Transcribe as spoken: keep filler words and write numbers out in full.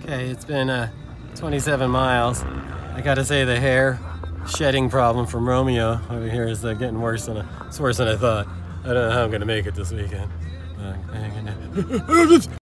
Okay, it's been uh, twenty-seven miles. I gotta say the hair shedding problem from Romeo over here is uh, getting worse than, I, it's worse than I thought. I don't know how I'm gonna make it this weekend. Uh,